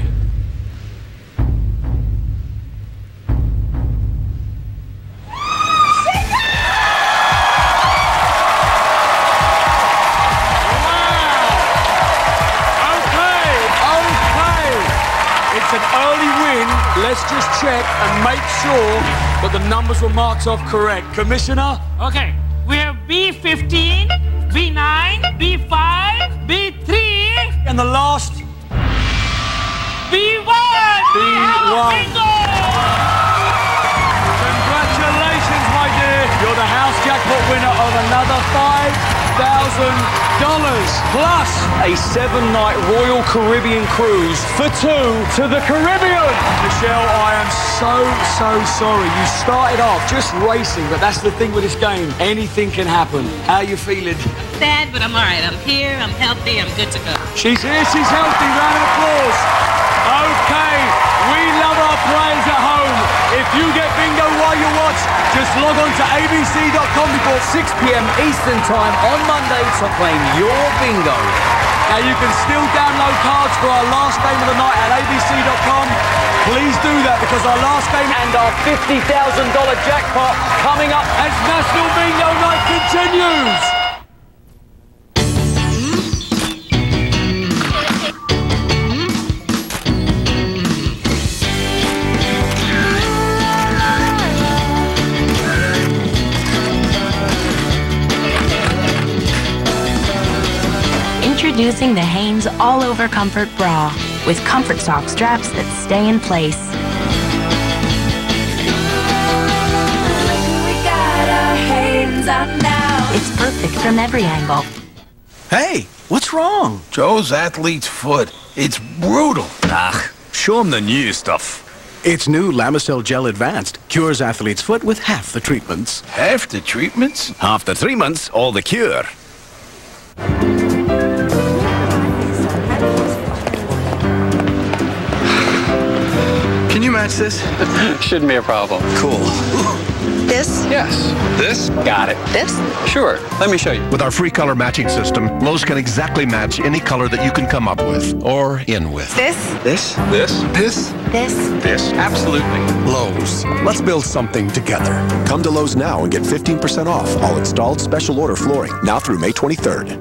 Let's just check and make sure that the numbers were marked off correct. Commissioner? Okay, we have B fifteen, B nine, B five, B three. And the last? B one! B one. Congratulations, my dear. You're the house jackpot winner of another five thousand dollars plus a seven-night Royal Caribbean cruise for two to the Caribbean. Michelle, I am so, so sorry. You started off just racing, but that's the thing with this game. Anything can happen. How are you feeling? Sad, but I'm all right. I'm here, I'm healthy, I'm good to go. She's here, she's healthy. Round of applause. Okay, we love our players at home. If you get bingo while you watch, just log on to A B C dot com before six p m Eastern Time on Monday to claim your bingo. Now, you can still download cards for our last game of the night at A B C dot com. Please do that, because our last game and our fifty thousand dollar jackpot coming up as National Bingo Night continues. Introducing the Hanes All Over Comfort Bra with comfort sock straps that stay in place. We got our Hanes on now. It's perfect from every angle. Hey, what's wrong? Joe's athlete's foot. It's brutal. Ah, show him the new stuff. It's new Lamisil Gel Advanced. Cures athlete's foot with half the treatments. Half the treatments? Half the treatments, all the cure. Can you match this? Shouldn't be a problem. Cool. This? Yes. This? Got it. This? Sure. Let me show you. With our free color matching system, Lowe's can exactly match any color that you can come up with or in with. This? This? This? This? This? This? Absolutely. Lowe's. Let's build something together. Come to Lowe's now and get fifteen percent off all installed special order flooring now through May twenty-third.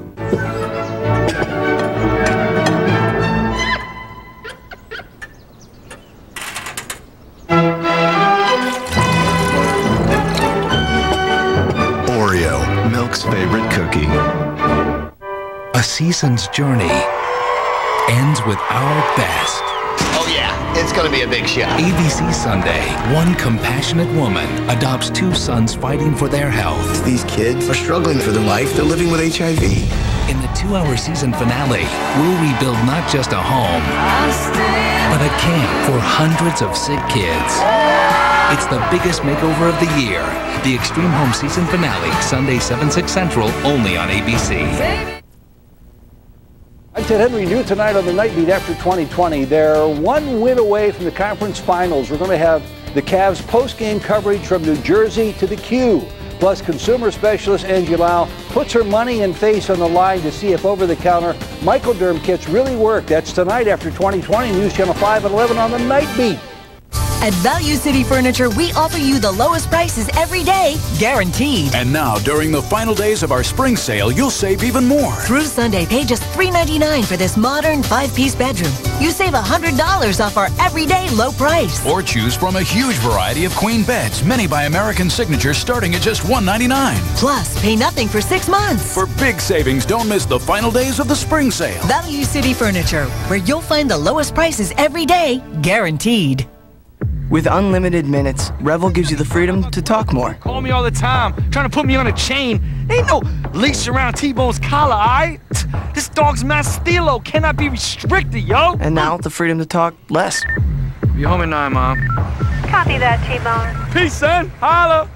Milk's favorite cookie. A season's journey ends with our best. Oh yeah, it's gonna be a big show. A B C Sunday, one compassionate woman adopts two sons fighting for their health. These kids are struggling for their life. They're living with H I V. In the two-hour season finale, we'll rebuild not just a home, but a camp for hundreds of sick kids. It's the biggest makeover of the year. The Extreme Home season finale, Sunday, seven, six Central, only on A B C. I'm Ted Henry, new tonight on the Night Beat after twenty twenty. They're one win away from the conference finals. We're going to have The Cavs post-game coverage from New Jersey to the Q. Plus, consumer specialist Angie Lau puts her money and face on the line to see if over-the-counter Microderm kits really work. That's tonight after twenty twenty, News Channel five and eleven on the Night Beat. At Value City Furniture, we offer you the lowest prices every day, guaranteed. And now, during the final days of our spring sale, you'll save even more. Through Sunday, pay just three ninety-nine for this modern five-piece bedroom. You save one hundred dollars off our everyday low price. Or choose from a huge variety of queen beds, many by American Signature, starting at just one ninety-nine. Plus, pay nothing for six months. For big savings, don't miss the final days of the spring sale. Value City Furniture, where you'll find the lowest prices every day, guaranteed. With unlimited minutes, Revel gives you the freedom to talk more. Call me all the time, trying to put me on a chain. Ain't no leash around T-Bone's collar, alright? This dog's mass stilo cannot be restricted, yo. And now, the freedom to talk less. Be home at nine, Mom. Copy that, T-Bone. Peace, son. Holla.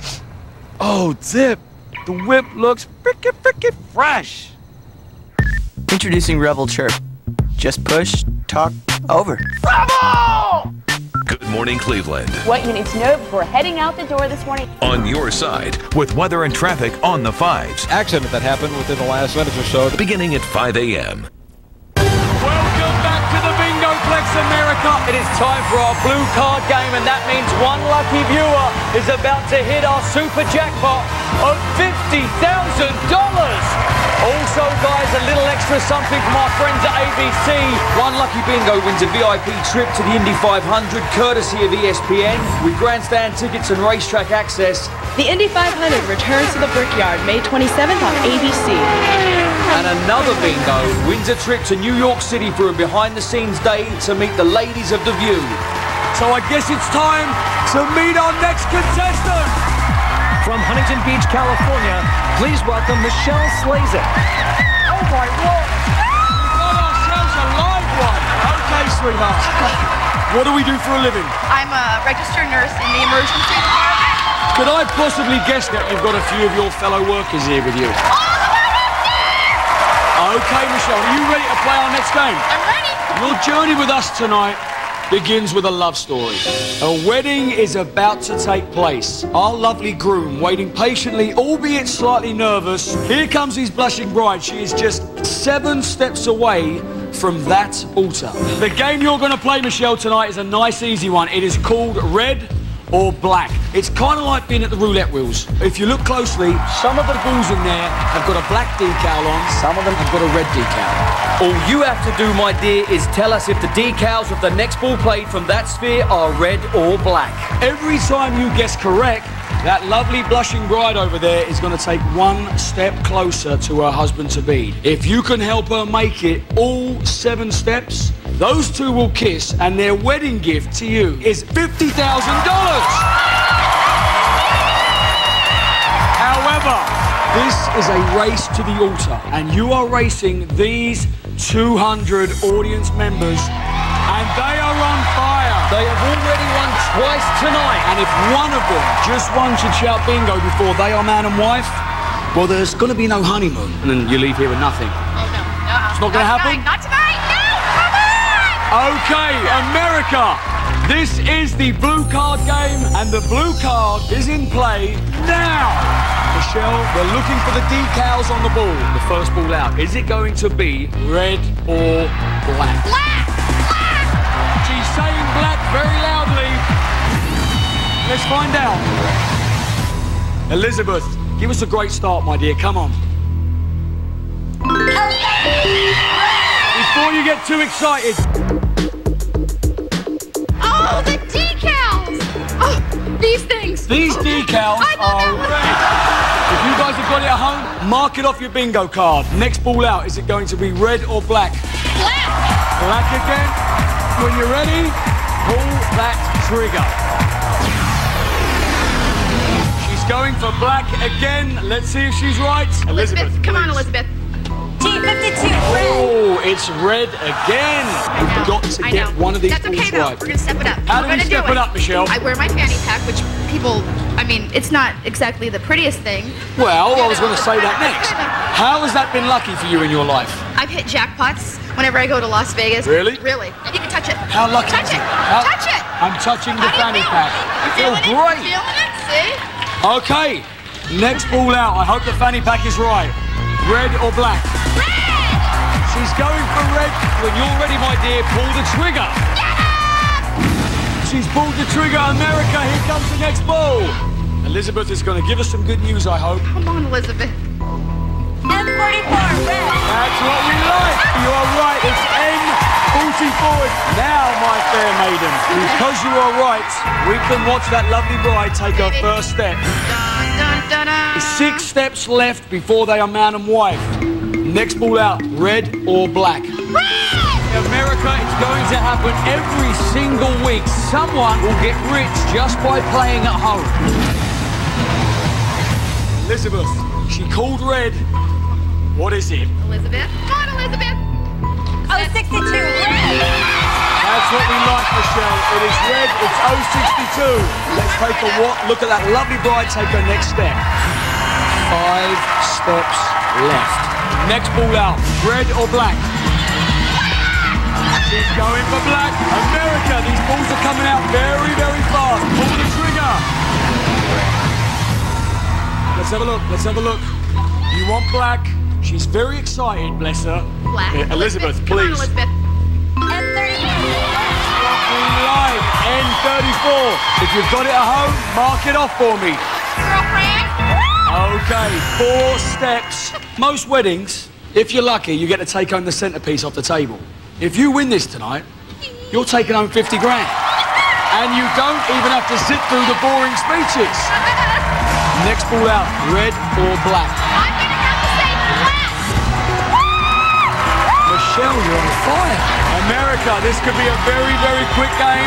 Oh, Zip. The whip looks frickin' frickin' fresh. Introducing Revel Chirp. Just push, talk, over. Bravo! Good morning, Cleveland. What you need to know before heading out the door this morning. On your side, with weather and traffic on the fives. Accident that happened within the last minutes or so. Beginning at five A M Welcome back to the Bingoplex, America. It is time for our blue card game, and that means one lucky viewer is about to hit our super jackpot of fifty thousand dollars. Also, guys, a little extra something from our friends at A B C. One lucky bingo wins a V I P trip to the Indy five hundred, courtesy of E S P N, with grandstand tickets and racetrack access. The Indy five hundred returns to the Brickyard May twenty-seventh on A B C. And another bingo wins a trip to New York City for a behind-the-scenes day to meet the ladies of The View. So I guess it's time to meet our next contestant. From Huntington Beach, California, please welcome Michelle Slazen. Oh my Lord! We got ourselves a live one. Okay, sweetheart. What do we do for a living? I'm a registered nurse in the emergency department. Could I possibly guess that you've got a few of your fellow workers here with you? Okay, Michelle, are you ready to play our next game? I'm ready. Your journey with us tonight begins with a love story. A wedding is about to take place. Our lovely groom, waiting patiently, albeit slightly nervous. Here comes his blushing bride. She is just seven steps away from that altar. The game you're going to play, Michelle, tonight is a nice, easy one. It is called Red or Black. It's kind of like being at the roulette wheels. If you look closely, some of the balls in there have got a black decal on, some of them have got a red decal. All you have to do, my dear, is tell us if the decals of the next ball played from that sphere are red or black. Every time you guess correct, that lovely blushing bride over there is going to take one step closer to her husband-to-be. If you can help her make it all seven steps, those two will kiss, and their wedding gift to you is fifty thousand dollars. However, this is a race to the altar, and you are racing these two hundred audience members, and they are on fire. They have already won twice tonight. And if one of them, just one, should shout bingo before they are man and wife, well, there's going to be no honeymoon, and then you leave here with nothing. Oh, no. Uh-uh. It's not going to happen? Tonight. Not tonight. No, come on! Okay, America, this is the blue card game, and the blue card is in play now. Michelle, we're looking for the decals on the ball, the first ball out. Is it going to be red or black? Black! Black! She's saying black very loudly. Let's find out. Elizabeth, give us a great start, my dear. Come on. Before you get too excited. Oh, the decals! Oh, these things. These decals are red. If you guys have got it at home, mark it off your bingo card. Next ball out, is it going to be red or black? Black! Black again. When you're ready, pull that trigger. She's going for black again. Let's see if she's right. Elizabeth, Elizabeth come on, please. Elizabeth. T fifty-two, red. Oh, it's red again. You've got to I get know. one of these That's okay, balls though. right. We're going to step it up. How We're do we gonna step do it up, Michelle? I wear my fanny pack, which people, I mean, it's not exactly the prettiest thing. Well, I was going to say that next. How has that been lucky for you in your life? I've hit jackpots whenever I go to Las Vegas. Really? Really. And you can touch it. How lucky Touch is it. it? How- Touch it. I'm touching the How do you fanny feel? pack. You I feel feeling it? great. You feeling it? See? Okay, next ball out. I hope the fanny pack is right. Red or black? Red! She's going for red. When you're ready, my dear, pull the trigger. She's pulled the trigger. America, here comes the next ball. Elizabeth is going to give us some good news, I hope. Come on, Elizabeth. M forty-four, red. That's what we like. You are right. It's N forty-four. Now, my fair maiden, because you are right, we can watch that lovely bride take her first step. Dun, dun, dun. Six steps left before they are man and wife. Next ball out, red or black? Red! America, it's going to happen every single week. Someone will get rich just by playing at home. Elizabeth, she called red. What is it? Elizabeth. Come on, Elizabeth. Oh, sixty-two, red. That's what we like, Michelle. It is red, it's oh sixty-two. Let's take a what? Look at that lovely bride take her next step. Five steps left. Next ball out, red or black? She's going for black. America, these balls are coming out very, very fast. Pull the trigger. Let's have a look, let's have a look. You want black? She's very excited, bless her. Black. Uh, Elizabeth, Come on, please. Elizabeth. M thirty-four. Live, N thirty-four. If you've got it at home, mark it off for me. Girlfriend. Okay, four steps. Most weddings, if you're lucky, you get to take home the centerpiece off the table. If you win this tonight, you're taking home fifty grand. And you don't even have to sit through the boring speeches. Next ball out, red or black? I'm going to have to say black. Michelle, you're on fire. America, this could be a very, very quick game.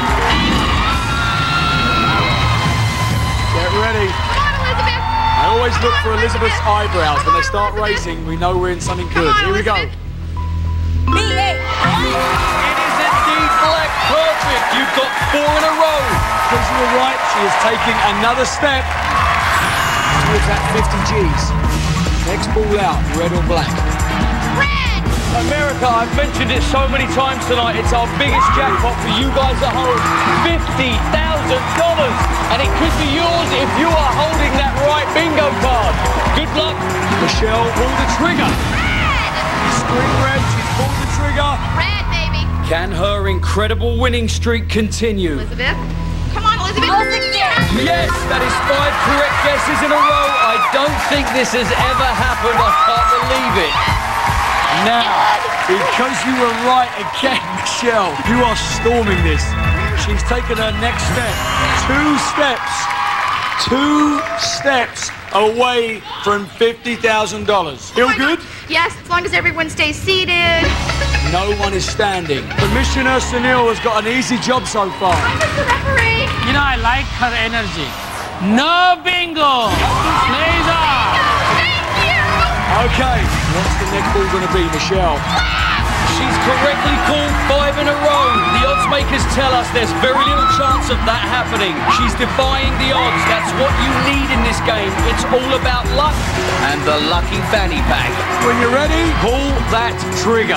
Get ready. Come on, Elizabeth. I always look for Elizabeth's eyebrows. When they start raising, we know we're in something good. Come on, Here we go. Elizabeth. B eight. It is indeed black. Perfect. You've got four in a row. Because you were right, she is taking another step towards that fifty G's. Next ball out, red or black? Red. America, I've mentioned it so many times tonight. It's our biggest jackpot for you guys at home. fifty thousand dollars. And it could be yours if you are holding that right bingo card. Good luck. Michelle, pull the trigger. Red. String red, she's pulled the trigger. Red, baby. Can her incredible winning streak continue? Elizabeth. Come on, Elizabeth. Oh, sixty-eight. Yes, that is five correct guesses in a row. I don't think this has ever happened. I can't believe it. Now, because you were right again, Michelle, you are storming this. She's taken her next step. Two steps. Two steps away from fifty thousand dollars. Feel good? Yes, as long as everyone stays seated. No one is standing. Commissioner Sunil has got an easy job so far. Hi, Mister Referee. You know, I like her energy. No bingo! Laser! Thank you. Okay, what's the next ball going to be, Michelle? She's correctly called five in a row. The odds makers tell us there's very little chance of that happening. She's defying the odds. That's what you need in this game. It's all about luck and the lucky fanny pack. When you're ready, pull that trigger.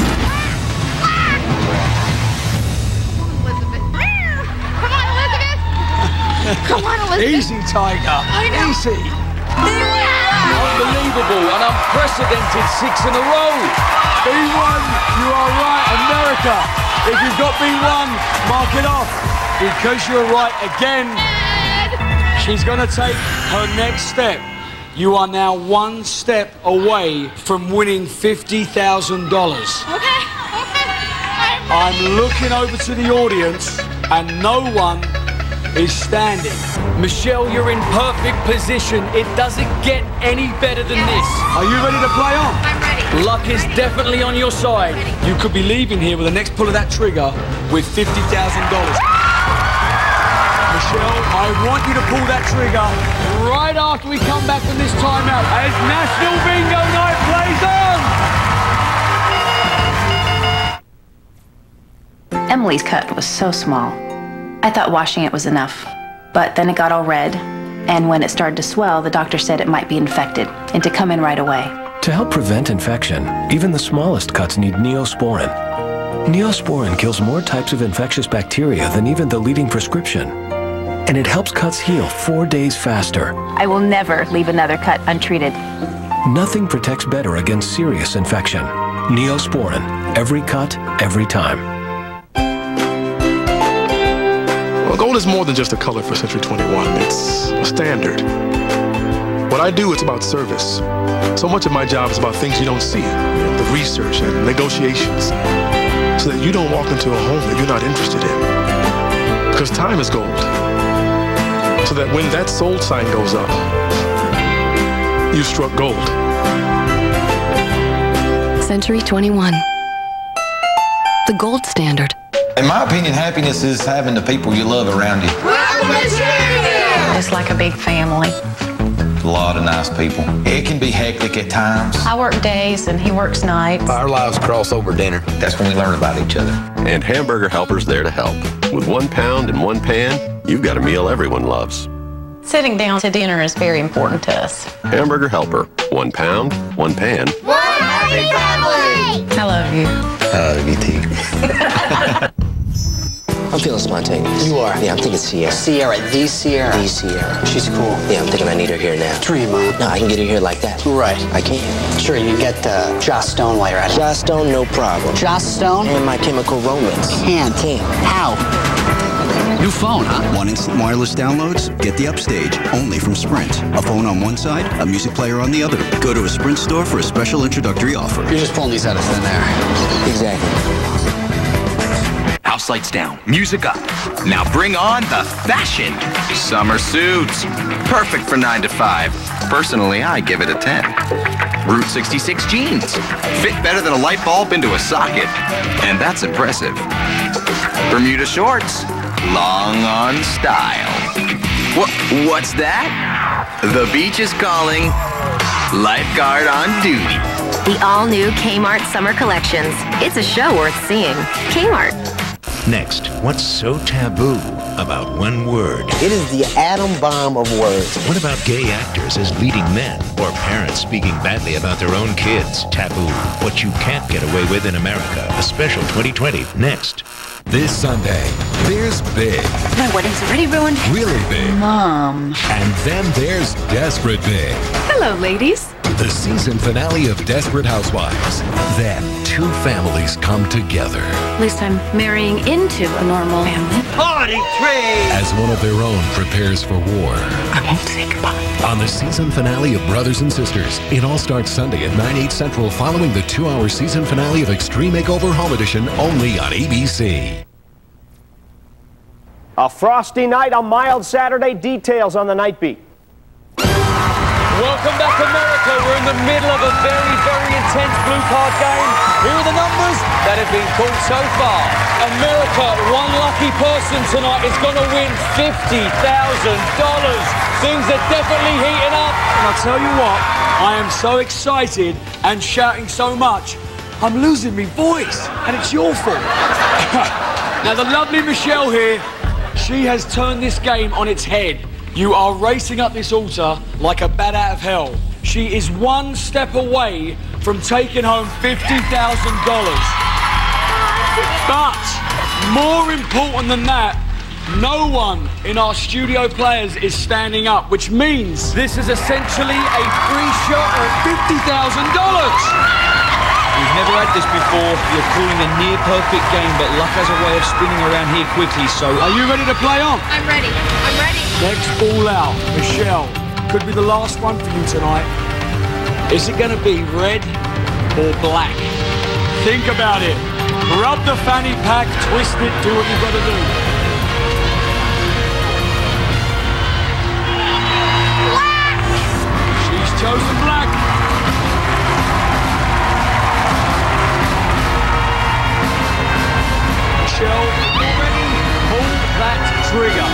Come on, Elizabeth. Come on, Elizabeth. Easy, Tiger. I know. Easy. Unbelievable, an unprecedented six in a row. B one, you are right, America. If you've got B one, mark it off. Because you're right again, she's going to take her next step. You are now one step away from winning fifty thousand dollars. Okay, okay. I'm I'm looking over to the audience, and no one is standing. Michelle, you're in perfect position. It doesn't get any better than this. Are you ready to play on? I'm ready. Luck is definitely on your side. You could be leaving here with the next pull of that trigger with fifty thousand dollars. Michelle, I want you to pull that trigger right after we come back from this timeout as National Bingo Night plays on. Emily's cut was so small. I thought washing it was enough, but then it got all red, and when it started to swell, the doctor said it might be infected and to come in right away. To help prevent infection, even the smallest cuts need Neosporin. Neosporin kills more types of infectious bacteria than even the leading prescription. And it helps cuts heal four days faster. I will never leave another cut untreated. Nothing protects better against serious infection. Neosporin. Every cut, every time. Well, gold is more than just a color for Century twenty-one. It's a standard. What I do, it's about service. So much of my job is about things you don't see. The research and negotiations. So that you don't walk into a home that you're not interested in. Because time is gold. So that when that sold sign goes up, you struck gold. Century twenty-one. The gold standard. In my opinion, happiness is having the people you love around you. It's like a big family. A lot of nice people. It can be hectic at times. I work days and he works nights. Our lives cross over dinner. That's when we learn about each other. And Hamburger Helper's there to help. With one pound and one pan, you've got a meal everyone loves. Sitting down to dinner is very important to us. Hamburger Helper. One pound, one pan. One happy family! I love you. I love you too. I'm feeling spontaneous. You are? Yeah, I'm thinking Sierra. Sierra, the Sierra. The Sierra. She's cool. Yeah, I'm thinking I need her here now. Dream on. No, I can get her here like that. Right. I can. Sure, you can get uh, Joss Stone while you're at it. Joss Stone, no problem. Joss Stone? And My Chemical Romance. Can't. Can't. How? New phone, huh? Want instant wireless downloads? Get the Upstage, only from Sprint. A phone on one side, a music player on the other. Go to a Sprint store for a special introductory offer. You're just pulling these out of thin air. Exactly. House lights down, music up. Now bring on the fashion. Summer suits. Perfect for nine to five. Personally, I give it a ten. Route sixty-six jeans. Fit better than a light bulb into a socket. And that's impressive. Bermuda shorts. Long on style. What, what's that? The beach is calling. Lifeguard on duty. The all-new Kmart Summer Collections. It's a show worth seeing. Kmart. Next, what's so taboo about one word? It is the atom bomb of words. What about gay actors as leading men or parents speaking badly about their own kids? Taboo. What you can't get away with in America. A special twenty twenty. Next. This Sunday, there's Big. My wedding's already ruined. Really big. Mom. And then there's Desperate Big. Hello, ladies. The season finale of Desperate Housewives. Then, two families come together. At least I'm marrying into a normal family. Party tree! As one of their own prepares for war. I won't say goodbye. On the season finale of Brothers and Sisters. It all starts Sunday at nine, eight Central following the two-hour season finale of Extreme Makeover Home Edition only on A B C. A frosty night, a mild Saturday. Details on the Night Beat. Welcome back, America. We're in the middle of a very, very intense blue card game. Here are the numbers that have been called so far. America, one lucky person tonight is going to win fifty thousand dollars. Things are definitely heating up. And I'll tell you what, I am so excited and shouting so much, I'm losing my voice, and it's your fault. Now, the lovely Michelle here, she has turned this game on its head. You are racing up this altar like a bat out of hell. She is one step away from taking home fifty thousand dollars. But more important than that, no one in our studio players is standing up, which means this is essentially a free shot at fifty thousand dollars. We've never had this before. You're calling a near-perfect game, but luck has a way of spinning around here quickly, so are you ready to play on? I'm ready. I'm ready. Next ball out, Michelle. Could be the last one for you tonight. Is it going to be red or black? Think about it. Rub the fanny pack, twist it, do what you've got to do. Black! She's chosen black. Michelle, you ready? Pull that trigger.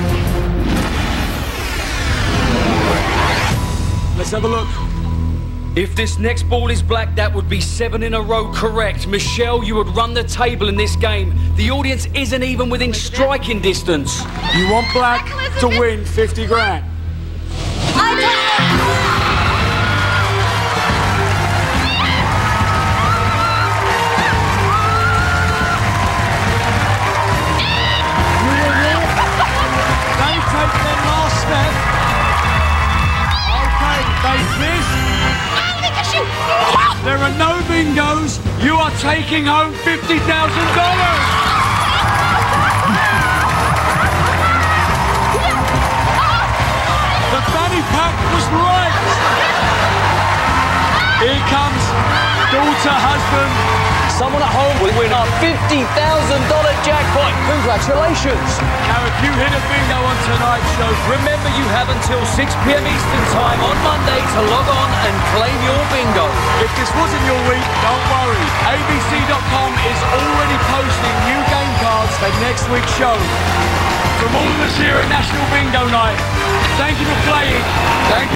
Let's have a look. If this next ball is black, that would be seven in a row correct. Michelle, you would run the table in this game. The audience isn't even within striking distance. You want black to win fifty grand. They take their last step. Okay, they miss. There are no bingos. You are taking home fifty thousand dollars. The fanny pack was right. Here comes daughter, husband. Someone at home will win a fifty thousand dollar jackpot. Congratulations. Now, if you hit a bingo on tonight's show, remember you have until six p m Eastern time on Monday to log on and claim your bingo. If this wasn't your week, don't worry. A B C dot com is already posting new game cards for next week's show. From all of us here at National Bingo Night, thank you for playing. Thank you.